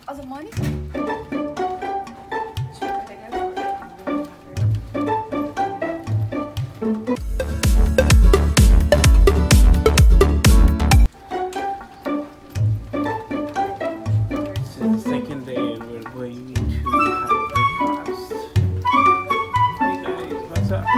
Als het money? Second day we're going to have breakfast. Hey guys, what's up?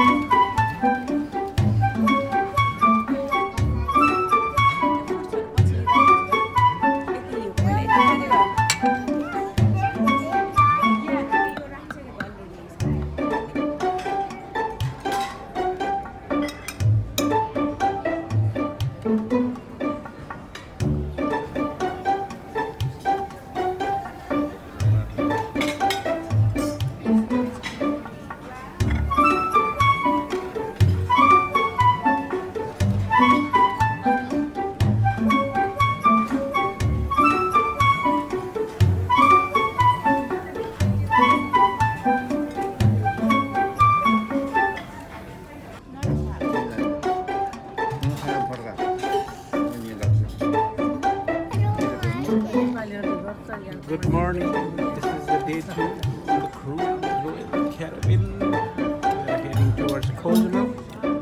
Good morning. This is the day 2 on the cruise Royal Caribbean. We are heading towards Cozumel.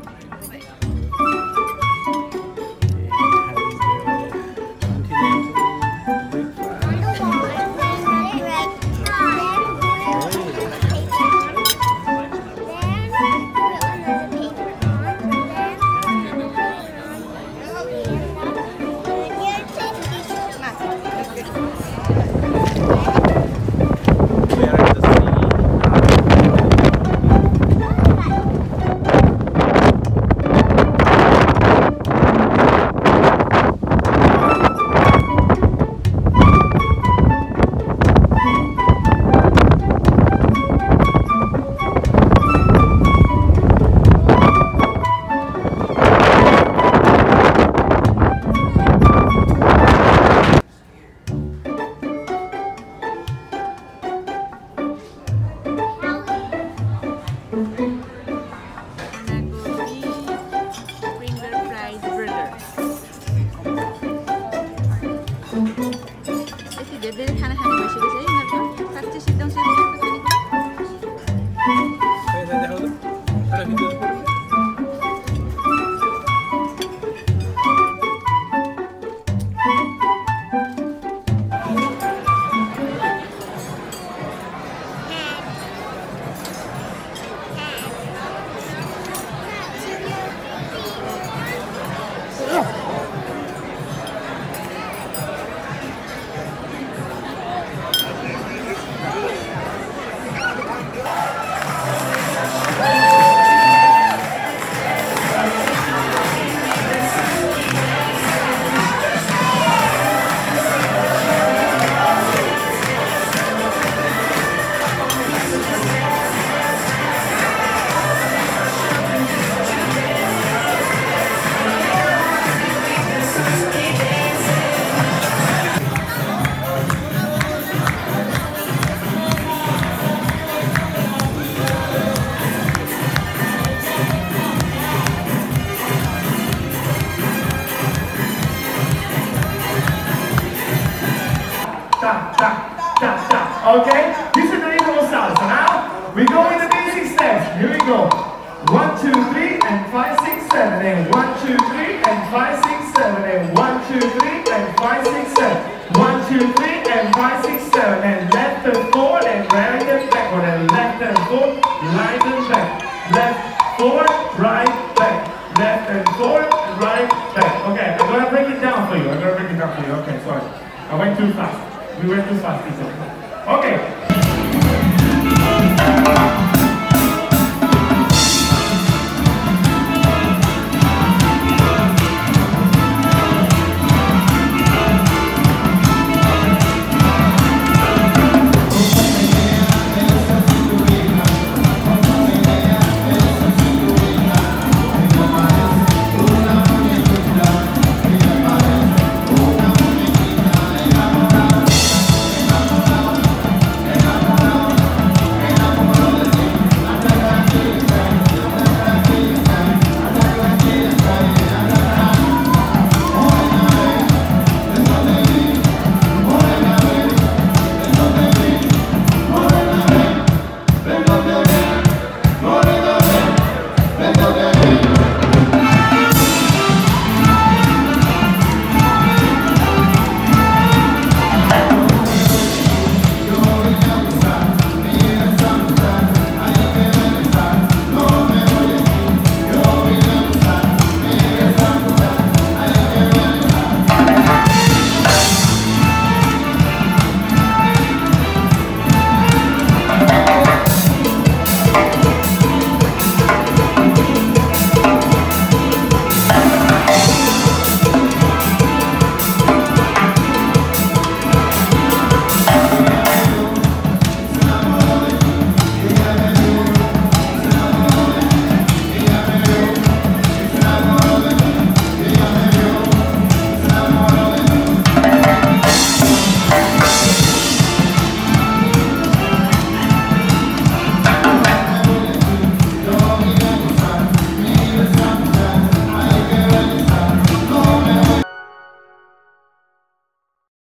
Okay? These are the rhythm styles. So now we go in the basic steps. Here we go. 1, 2, 3, and 5, 6, 7. And 1, 2, 3, and 5, 6, 7. And 1, 2, 3, and 5, 6, 7. 1, 2, 3, and 5, 6, 7. And left and forward and right and backward. And left and forward, right and back. Left, forward, right, back. Left and forward, right, back. Okay, I'm gonna break it down for you. Okay, sorry. I went too fast. We went too fast, Peter. Okay.